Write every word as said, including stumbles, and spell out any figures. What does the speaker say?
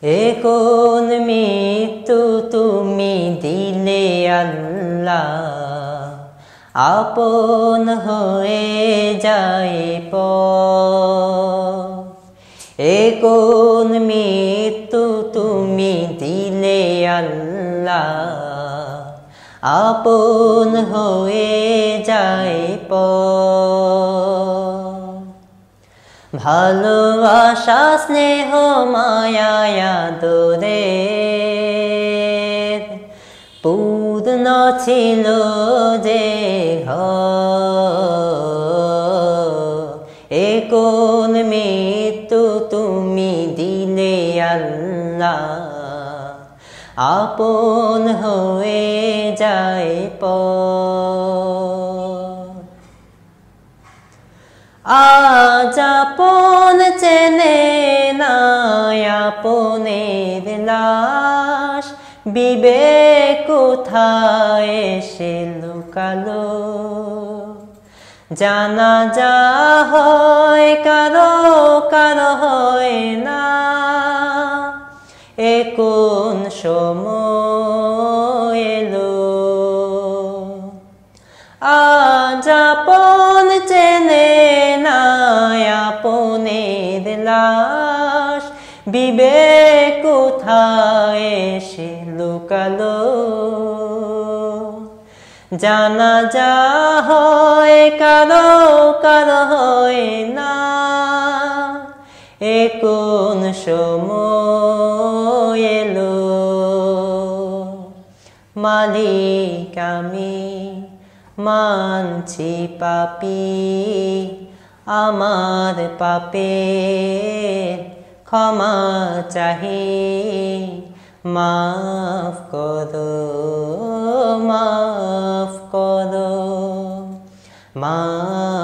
এ কোন মৃত্যু তুমি দিলে আল্লাহ, আপন হয়ে যায় পর। এ কোন মৃত্যু তুমি দিলে আল্লাহ, আপন হয়ে যায় পর। ভালোবাসা স্নেহ মায়া আদরের পূর্ণ ছিল যে ঘর। এ কোন মৃত্যু তুমি দিলে আল্লাহ, আপন হয়ে যায় পর। আজ আপন চেনে না আপনের লাশ, বিবেক কোথায় এসে লুকালো। জানাজা হয় কারো কারো হয় না, এ কোন সময় এলো। আজ আপন চেনে না আপনের লাশ, বিবেক কোথায় এসে লুকালো। জানাজা হয় কারো কারো হয় না, এ কোন সময় এলো। মালিক আমি মানছি পাপী, আমার পাপের ক্ষমা চাহি। মাফ করো মাফ করো মাফ